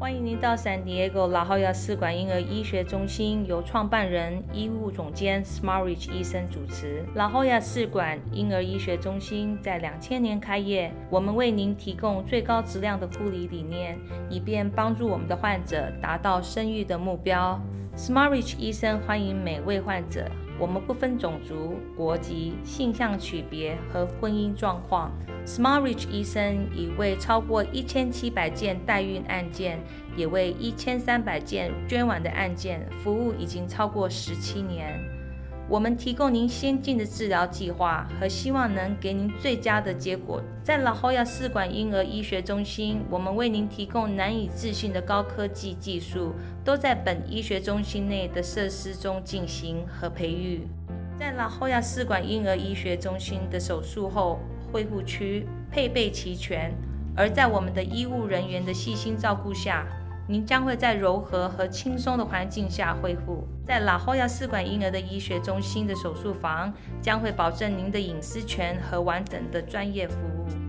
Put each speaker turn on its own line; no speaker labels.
欢迎您到San Diego拉豪亚试管婴儿医学中心，由创办人、医务总监 Smartridge 医生主持。拉豪亚试管婴儿医学中心在2000年开业，我们为您提供最高质量的护理理念，以便帮助我们的患者达到生育的目标。Smartridge 医生欢迎每位患者，我们不分种族、国籍、性向区别和婚姻状况。Smartridge 医生已为超过1700件代孕案件，也为1300件捐卵的案件服务，已经超过17年。我们提供您先进的治疗计划和希望能给您最佳的结果。在拉豪亚试管婴儿医学中心，我们为您提供难以置信的高科技技术，都在本医学中心内的设施中进行和培育。在拉豪亚试管婴儿医学中心的手术后恢复区配备齐全，而在我们的医务人员的细心照顾下，您将会在柔和和轻松的环境下恢复。在拉豪亚试管婴儿的医学中心的手术房将会保证您的隐私权和完整的专业服务。